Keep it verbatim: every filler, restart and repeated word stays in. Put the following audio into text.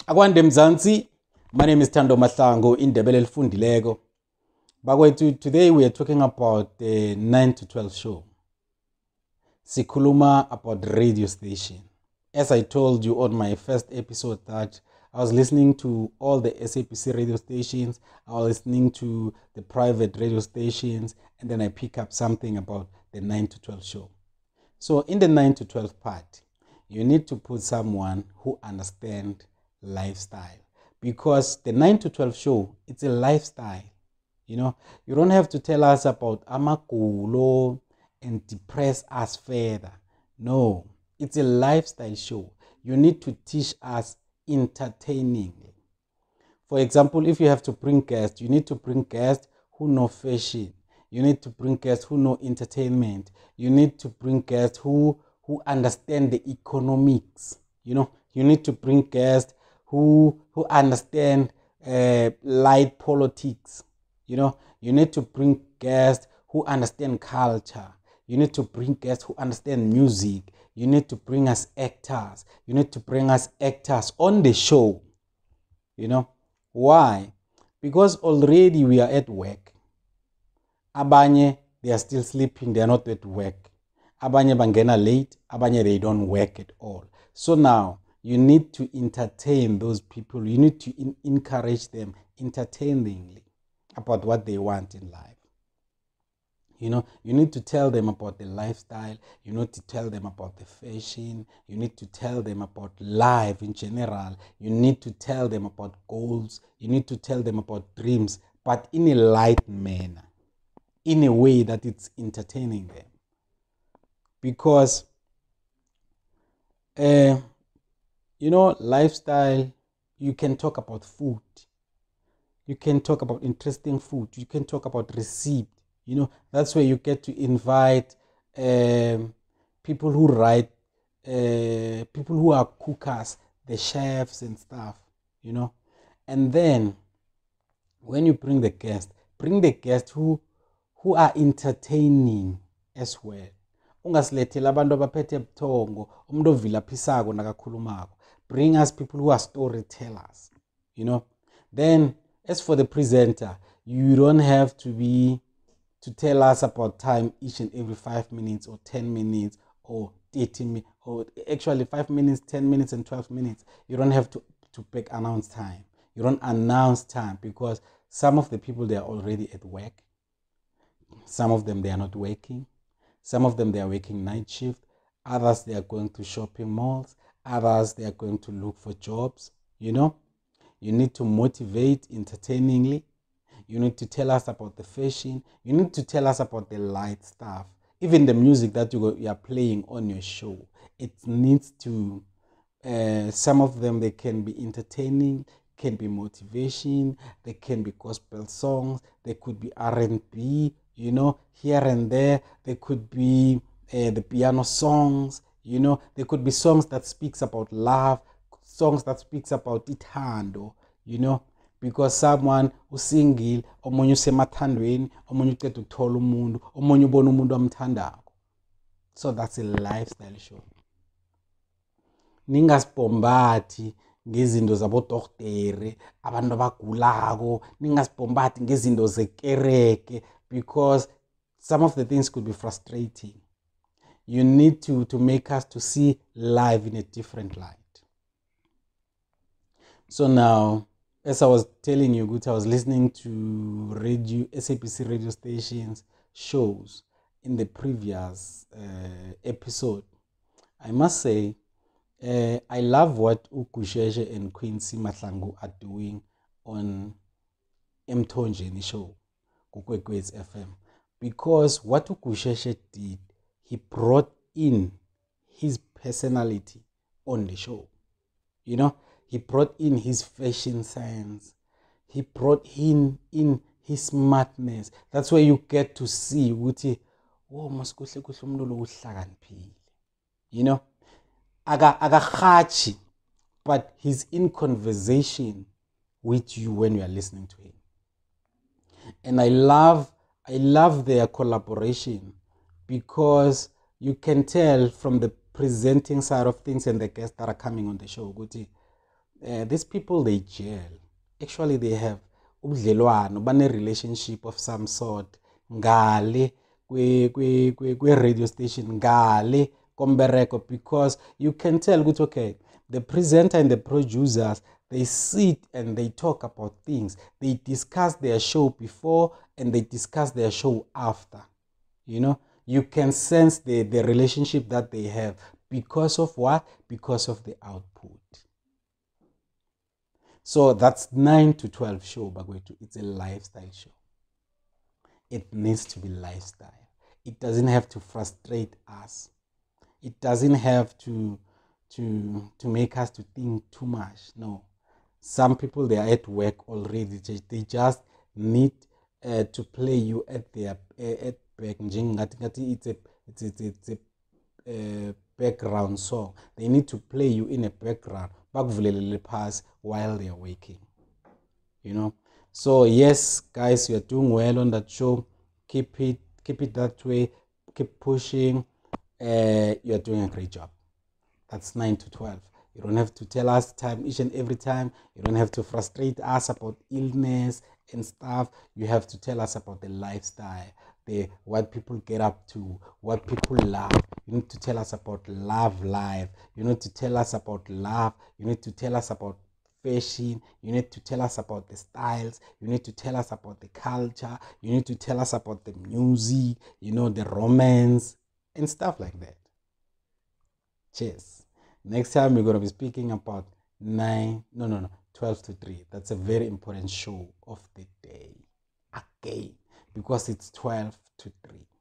Akwande Mzansi, my name is Tando Mahlangu in Ndebele Elifundileko. Bakwethu, today we are talking about the nine to twelve show. Sikhuluma about radio station. As I told you on my first episode that I was listening to all the S A P C radio stations, I was listening to the private radio stations, and then I pick up something about the nine to twelve show. So in the nine to twelve part, you need to put someone who understands lifestyle, because the nine to twelve show, it's a lifestyle. You know, you don't have to tell us about amagulo and depress us further. No, it's a lifestyle show. You need to teach us entertainingly. For example, if you have to bring guests, you need to bring guests who know fashion. You need to bring guests who know entertainment. You need to bring guests who who understand the economics. You know, you need to bring guests who who understand uh, light politics. You know, you need to bring guests who understand culture. You need to bring guests who understand music. You need to bring us actors. You need to bring us actors on the show. You know, why? Because already we are at work. Abanye, they are still sleeping. They are not at work. Abanye bangena late. Abanye, they don't work at all. So now, you need to entertain those people. You need to in- encourage them entertainingly about what they want in life. You know, you need to tell them about the lifestyle. You need to tell them about the fashion. You need to tell them about life in general. You need to tell them about goals. You need to tell them about dreams, but in a light manner, in a way that it's entertaining them. Because, uh, you know, lifestyle, you can talk about food. You can talk about interesting food. You can talk about receipt. You know, that's where you get to invite um, people who write, uh, people who are cookers, the chefs and stuff, you know. And then when you bring the guest, bring the guests who, who are entertaining as well. Ungasilethela abantu abaphethe ebuthongo, umuntu ovilaphisako nakakhulumako. Bring us people who are storytellers, you know. Then, as for the presenter, you don't have to be to tell us about time each and every five minutes or ten minutes or thirty minutes or actually five minutes, ten minutes and twelve minutes. You don't have to, to pick announce time. You don't announce time because some of the people, they are already at work. Some of them, they are not working. Some of them, they are working night shift. Others, they are going to shopping malls. Others, they are going to look for jobs. You know, you need to motivate entertainingly. You need to tell us about the fashion. You need to tell us about the light stuff. Even the music that you, you are playing on your show. It needs to, uh, some of them, they can be entertaining, can be motivation, they can be gospel songs, they could be R and B, you know, here and there. They could be uh, the piano songs, you know. There could be songs that speaks about love, songs that speaks about ithando, you know. Because someone usingile, omunye usemathandweni, omunye uqeda ukuthola umuntu, omunye ubona umuntu amthandako. So that's a lifestyle show. Ningasibombathi ngezinto zabodoktere, abantu abagulako, ningasibombathi ngezinto zekereke, because some of the things could be frustrating. You need to, to make us to see life in a different light. So now, as I was telling you, I was listening to radio, S A P C radio stations, shows in the previous uh, episode. I must say, uh, I love what Gusheshe and Quincy Mahlangu are doing on Mthonjeni show, Kukwekwe's F M. Because what Gusheshe did, he brought in his personality on the show. You know, he brought in his fashion sense. He brought in, in his smartness. That's where you get to see ukuthi oh masikuhle kuhle umuntu lo uhlakaniphile. You know, aga akakhachi, but he's in conversation with you when you are listening to him. And I love I love their collaboration because you can tell from the presenting side of things and the guests that are coming on the show ukuthi uh, these people, they jail. Actually, they have ubudlelwano, bane relationship of some sort ngale kwe kwe kwe kwe radio station ngale kombereko, because you can tell ukuthi okay, the presenter and the producers, they sit and they talk about things. They discuss their show before and they discuss their show after. You know, you can sense the, the relationship that they have. Because of what? Because of the output. So that's nine to twelve show, Bagwetu. It's a lifestyle show. It needs to be lifestyle. It doesn't have to frustrate us. It doesn't have to to to make us to think too much. No. Some people, they are at work already. They just need uh, to play you at their uh, at back. It's a it's a, it's a uh, background song. They need to play you in a background pass while they are waking. You know. So yes, guys, you are doing well on that show. Keep it keep it that way. Keep pushing. Uh, you are doing a great job. That's nine to twelve. You don't have to tell us time each and every time. You don't have to frustrate us about illness and stuff. You have to tell us about the lifestyle, the what people get up to, what people love. You need to tell us about love life. You need to tell us about love. You need to tell us about fashion. You need to tell us about the styles. You need to tell us about the culture. You need to tell us about the music, you know, the romance and stuff like that. Cheers. Next time we're going to be speaking about nine, no, no, no, twelve to three. That's a very important show of the day. Again, because it's twelve to three.